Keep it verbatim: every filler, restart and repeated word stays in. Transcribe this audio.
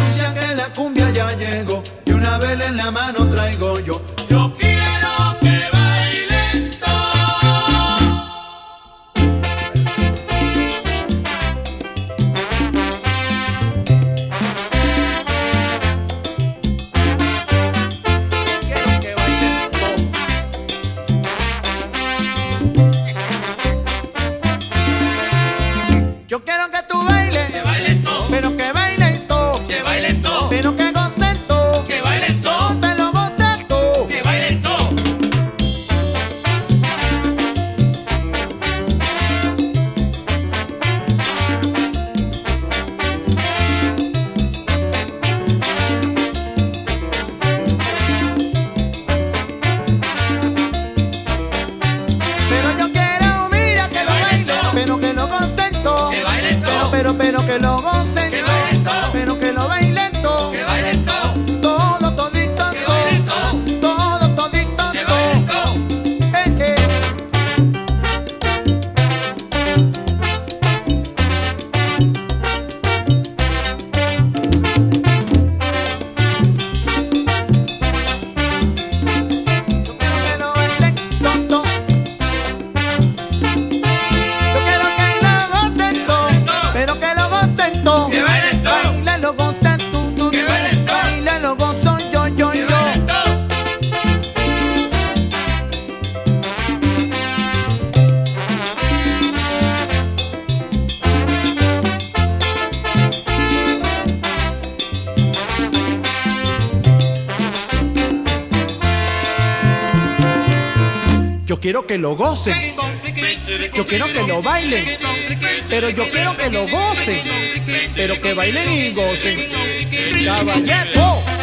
anuncian que la cumbia ya llegó y una vela en la mano traigo yo. Yo quiero que bailen todos. Quiero que bailen todos. Yo quiero que tú bailes, Que bailen todos, pero que bailen todos, que bailen todos, pero que gocen todos, que bailen todos, te lo gocen todos. que bailen todos. Pero yo quiero, mira, que lo bailen, pero que lo gocen todos, Que bailen todos, pero, pero que lo gocen que bailen todos, pero que lo bailen todos, que bailen todos, todo, todito, que bailen todos, todo, todito, que bailen todo. todos. Eh, eh. Yo quiero que lo bailen todo. Yo quiero que lo gocen todo, pero que lo gocen todo. Que bailen todos, Baila lo gocen tú, tú, que tú. bailen todos, Baila lo gozo yo, yo, que yo. bailen todos. Yo quiero que lo gocen, yo quiero que lo bailen, pero yo quiero que lo gocen, pero que bailen y gocen. Caballero.